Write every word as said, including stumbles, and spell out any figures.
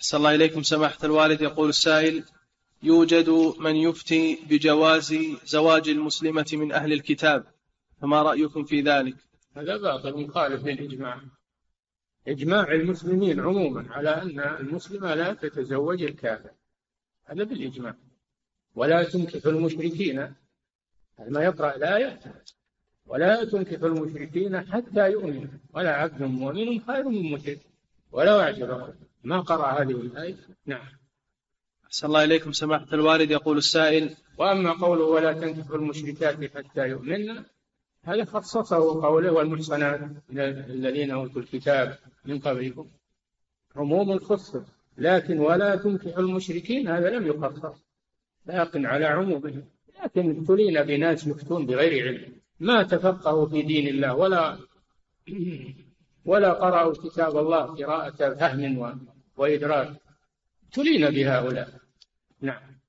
أحسن الله إليكم سماحة الوالد. يقول السائل: يوجد من يفتي بجواز زواج المسلمة من أهل الكتاب، فما رأيكم في ذلك؟ هذا باطل مخالف للإجماع. إجماع المسلمين عموما على أن المسلمة لا تتزوج الكافر، هذا بالإجماع. ولا تنكح المشركين، هذا ما يقرأ الآية: ولا تنكح المشركين حتى يؤمنوا ولا عبد مؤمن خير من مشرك ولو أعجبكم. ما قرأ هذه الآية. نعم. أحسن الله إليكم سماحة الوالد. يقول السائل: وأما قوله ولا تنكحوا المشركات حتى يؤمنن، هذا خصصه قوله والمحصنات من الذين أوتوا الكتاب من قبلكم، عموم خصص. لكن ولا تنكحوا المشركين هذا لم يخصص، باق على عمومه. لكن ابتلينا بناس يفتون بغير علم، ما تفقهوا في دين الله ولا ولا قرأوا كتاب الله قراءة فهم وإدراك، ابتلينا بهؤلاء. نعم.